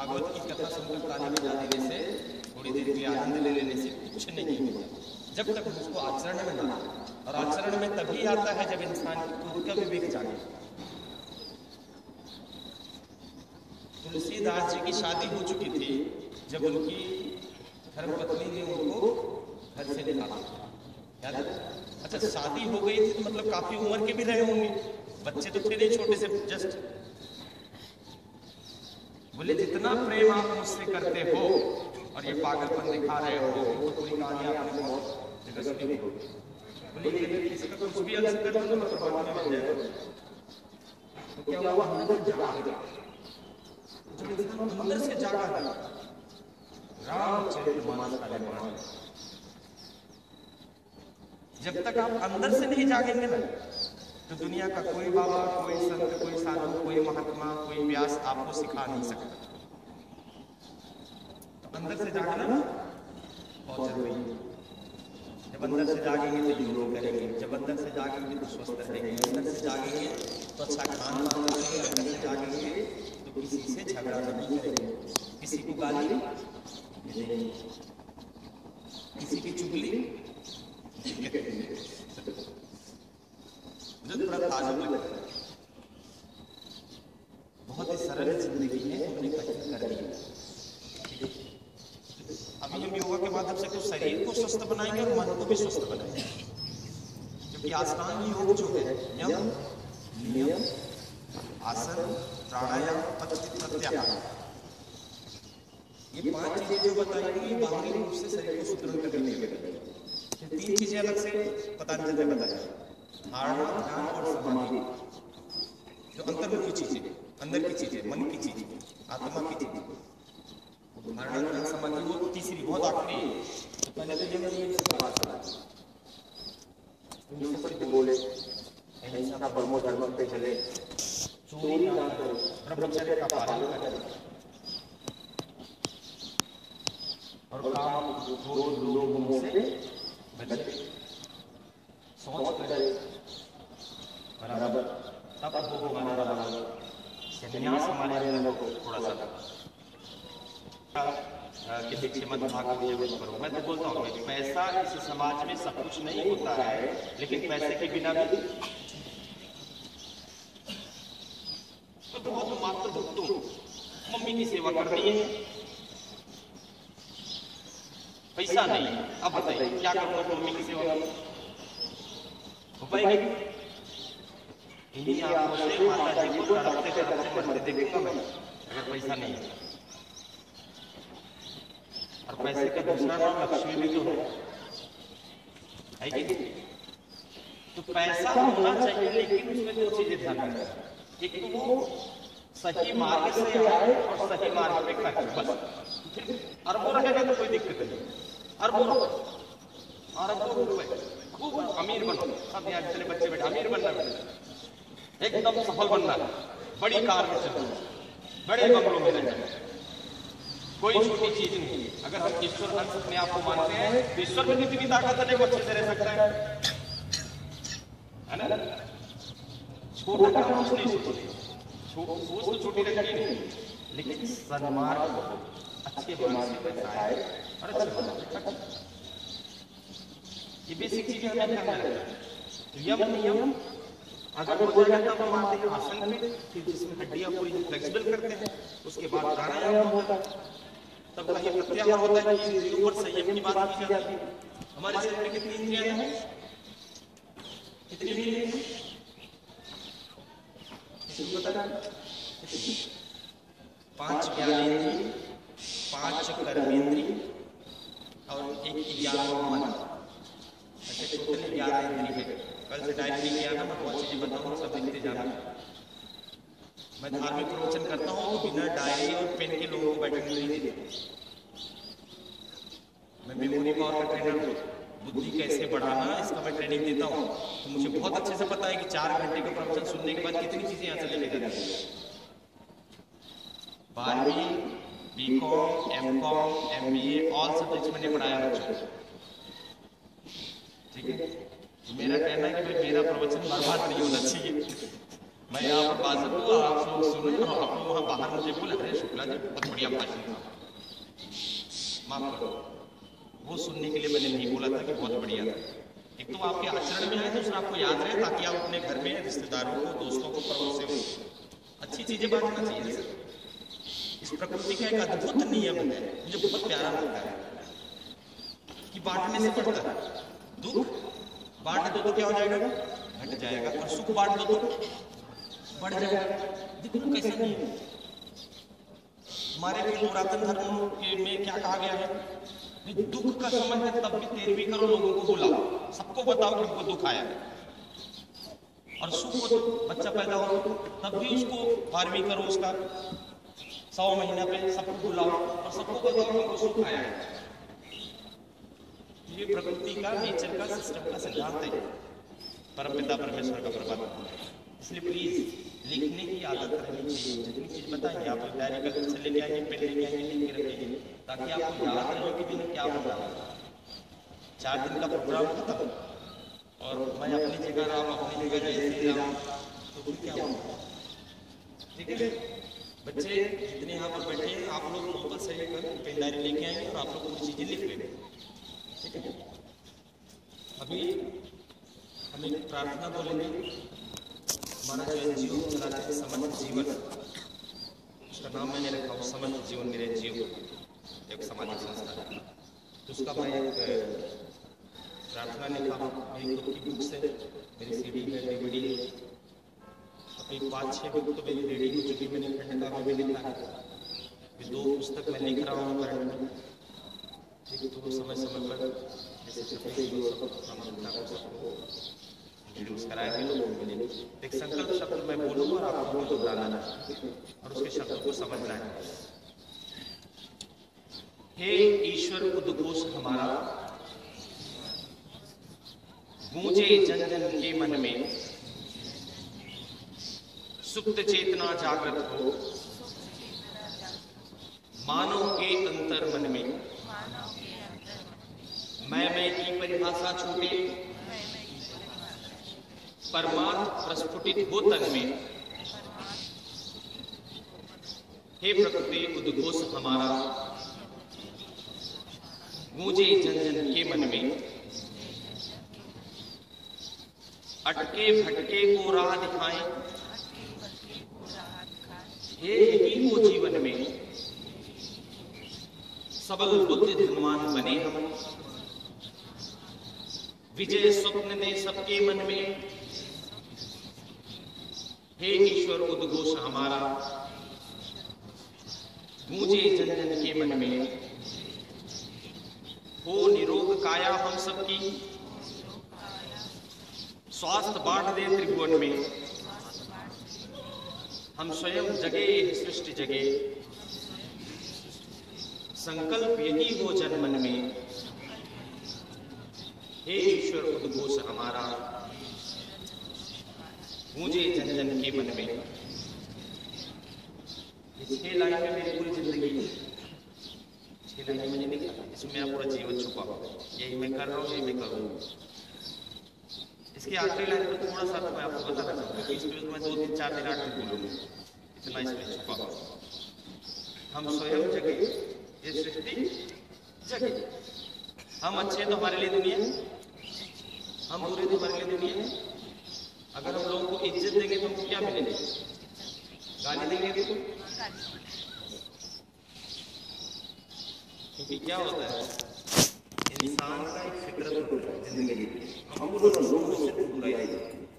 भागवत की कथा सुनकर ताली बजा देने से, थोड़ी देर के लिए आनंद ले लेने से कुछ नहीं होता, जब तक उसको आचरण में ना। और आचरण में तभी आता है जब इंसान की खुद का विवेक जागे। तुलसीदास जी की शादी हो चुकी थी जब उनकी धर्मपत्नी ने उनको घर से निकाला। याद है? अच्छा, शादी हो गई थी तो मतलब काफी उम्र के भी रहे होंगे, बच्चे तो थे नहीं, छोटे से जस्ट। बोले जितना प्रेम आप मुझसे करते हो और ये पागलपन दिखा रहे हो, तो पूरी कहानी आपने बहुत जगह सुनी होगी। बोले इसका कुछ भी अंश कर दो तो प्रभाव में बन जाएगा। तो क्या हुआ? अंदर जागा। जब इंसान अंदर से जागा है, रामचरितमानस का निर्माण। जब तक आप अंदर से नहीं जागेंगे ना, तो दुनिया का कोई बाबा, कोई संत, कोई साधु, कोई महात्मा, कोई व्यास आपको सिखा नहीं सकता। तो अंदर से जागना बहुत जरूरी है। जब अंदर से जागेंगे तो योग करेंगे, जब अंदर से जागेंगे तो स्वस्थ रहेंगे, अंदर से जागेंगे तो अच्छा खान पान करेंगे, अंदर से जागेंगे तो किसी से झगड़ा नहीं करेंगे, किसी को गाली नहीं देंगे, किसी की चुगली मुझे बड़ा ताजुब लगता है। बहुत ही सरल जिंदगी है, हमने कठिन कर दी। अभी हम योगा के माध्यम से कुछ शरीर को स्वस्थ बनाएंगे और मन को भी स्वस्थ बनाएंगे, क्योंकि आसान योग जो है यम, नियम, आसन, प्राणायाम, प्रत्याहार, ये 5 चीजें जो बताएंगी ये बाहरी रूप से शरीर को सुदृढ़ करने के लिए। 3 चीजें अलग से पतंजलि ने बताया, धारणा, ध्यान और समाधि, जो अंतर्मुखी चीजें, अंदर की चीजें, मन की चीजें, आत्मा की चीजें। धारणा, ध्यान, समाधि वो तीसरी बहुत आखिरी है। तो पहले तो ये सत्य बोले, अहिंसा परमो धर्मम पे चले, चोरी ना करो, ब्रह्मचर्य का पालन करें, और काम क्रोध लोभ मोह से बचे, सोच करे बराबर, तब वो हमारा संन्यास हमारे अंदर को थोड़ा सा कि दीक्षे मत भाग करो। मैं तो बोलता हूँ पैसा इस समाज में सब कुछ नहीं होता है, लेकिन पैसे के बिना भी तो बहुत मात्र भक्तों मम्मी की सेवा करती है, पैसा नहीं। अब बताइए क्या करूँगा मम्मी की सेवा में? इन्हीं आंखों से माता जी को तड़पते तड़पते मरते देखूंगा मैं, अगर पैसा नहीं है। और पैसे का दूसरा नाम लक्ष्मी भी तो है कि? तो पैसा होना चाहिए, लेकिन उसमें 2 चीजें ध्यान रखना। एक तो वो सही मार्ग से आए और सही मार्ग पे खर्च, बस। अरबों रहेगा तो कोई दिक्कत नहीं, अरबों रुपए, खूब अमीर बनो। अब यहाँ जितने बच्चे बैठे अमीर बनना है, एकदम सफल बनना है, बड़ी कार में चलना, बड़े बंगलों में रहना, कोई छोटी चीज नहीं। अगर हम ईश्वर अंश अपने आप को मानते हैं तो ईश्वर में कितनी ताकत है, देखो अच्छे से रह सकता है ना? छोटा काम कुछ नहीं सोचते, सोच तो छोटी रखी नहीं, लेकिन सन्मार्ग अच्छे मार्ग से बताए और अच्छे, ये बेसिक चीजें हमें ध्यान रखना। यम नियम अगर हो जाएगा तो हम आते हैं आसन पे, फिर जिसमें हड्डियां पूरी फ्लेक्सिबल करते हैं, उसके बाद प्राणायाम होता है, तब कहीं प्रत्याहार होता है कि इंद्रियों पर संयम की बात की जाती है। हमारे शरीर में कितनी इंद्रियां हैं? कितनी इंद्रियां हैं? किसी को पता है? 5 ज्ञानेंद्रिय, 5 कर्मेंद्रिय और 1 ज्ञान मन। ऐसे टोटल 11 इंद्रिय है। कल से डायरी किया ना, मैं बहुत चीजें बताऊंगा, सब लिखते जाना। मैं धार्मिक प्रवचन करता हूँ तो बिना डायरी और पेन के लोगों को बैठने नहीं देता। मैं मेमोरी पावर का ट्रेनर हूँ, बुद्धि कैसे बढ़ाना इसका मैं ट्रेनिंग देता हूँ। तो मुझे बहुत अच्छे से पता है कि 4 घंटे का प्रवचन सुनने के बाद कितनी चीजें यहाँ से लेके जाती है। 12वीं, BCom, MCom, MBA all subjects मैंने पढ़ाया बच्चों को, ठीक है? तो मेरा कहना है कि भाई मेरा प्रवचन बर्बाद नहीं होना चाहिए, मैं यहाँ पर बाजू हूँ, आप लोग सुने और आप लोग वहाँ बाहर मुझे बोले अरे शुक्ला जी बहुत बढ़िया भाषण था। माफ करो, वो सुनने के लिए मैंने नहीं बोला था कि बहुत बढ़िया था। एक तो आपके आचरण में है, दूसरा आपको याद रहे ताकि आप अपने घर में रिश्तेदारों को, दोस्तों को, पड़ोसियों को अच्छी चीजें बांटना चाहिए। इस प्रकृति का एक अद्भुत नियम है, मुझे बहुत प्यारा लगता है कि बांटने से बढ़ता है। दुख बांट दो तो क्या हो जाएगा, घट जाएगा, और सुख बांट दो तो बढ़ जाएगा। देखो कैसा नहीं है। हमारे पुरातन धर्म में क्या कहा गया है, दुख का समय है तब भी 13वीं करो, लोगों को बुलाओ, सबको बताओ कि उनको दुख आया है। और सुख हो, बच्चा पैदा हो तब भी उसको 12वीं करो, उसका 100 महीना पे सबको बुलाओ और सबको बताओ कि उनको सुख आया है। ये प्रकृति का, नेचर का, सिस्टम का सिद्धांत है, परमपिता परमेश्वर का प्रभाव। इसलिए प्लीज लिखने की आदत रहनी चाहिए। जितनी चीज बताएंगे आप डायरी का पेंसिल लेके आएंगे, पेन लेके आएंगे, लिख के रखिए ताकि आपको याद रहे कि मैंने क्या बताया। 4 दिन का प्रोग्राम खत्म और मैं अपनी जगह राम, अपनी जगह जैसे राम, तो फिर क्या होगा। ठीक है बच्चे, जितने यहाँ पर बैठे हैं आप लोग कंपलसरी कर पेन डायरी लेके आएंगे और आप लोग पूरी चीजें लिख लेंगे। ठीक है, अभी हम एक प्रार्थना बोलेंगे। हमारा जो एनजीओ चलाते हैं समर्थ जीवन, उसका नाम मैंने रखा हो समर्थ जीवन मेरे एनजीओ, एक सामाजिक संस्था है। तो उसका मैं एक प्रार्थना लिखा हूँ, मेरी खुद की बुक से, मेरी सीडी है, डीवीडी है, अभी 5-6 बुक तो मेरी रेडी हो चुकी, मैंने खंड का भी लिखा है, 2 पुस्तक मैं लिख रहा हूँ करंट में। ठीक, तो समय समय पर जैसे इंट्रोड्यूस कराएंगे लोगों के लिए। एक संकल्प शब्द मैं बोलूंगा और आप लोगों को दोहराना है और उसके शब्द को समझना है। हे ईश्वर उद्घोष हमारा, गूंजे जन जन के मन में, सुप्त चेतना जागृत हो, मानव के अंतर मन में, मैं की परिभाषा छूटे, परमार्थ प्रस्फुटित हो तन में। हे प्रकृति उद्घोष हमारा, गूंजे जन जन के मन में, अटके भटके को राह दिखाएं, हे यही हो जीवन में, सबल बुद्धि धनवान बने हम, विजय स्वप्न ने सबके मन में। हे ईश्वर उद्घोष हमारा, गूंजे जन जन के मन में, हो निरोग काया हम सबकी, स्वास्थ्य बांट दे त्रिभुवन में, हम स्वयं जगे सृष्टि जगे, संकल्प यही हो जन मन में। हे ईश्वर उद्घोष हमारा, गूंजे जन जन के मन में। 6 लाइन में मेरी पूरी जिंदगी, 6 लाइन में मैंने लिखा, इसमें मेरा पूरा जीवन छुपा हुआ। यही मैं कर रहा हूँ, यही मैं करूँगा। इसकी आखिरी लाइन पर थोड़ा सा मैं आपको बताना चाहूँगा कि इसमें मैं 2 दिन 4 दिन 8 दिन बोलूँगा, इतना इसमें छुपा हुआ। हम स्वयं जगे ये सृष्टि जगे, हम अच्छे तो हमारे लिए दुनिया, हम बुरे तो हमारे लिए दुनिया। अगर हम लोगों को इज्जत देंगे तो हमको क्या मिलेगा, गाली देंगे तो, क्योंकि क्या होता है इंसान का एक फितरत होता है जिंदगी, हमको लोगों से बुराई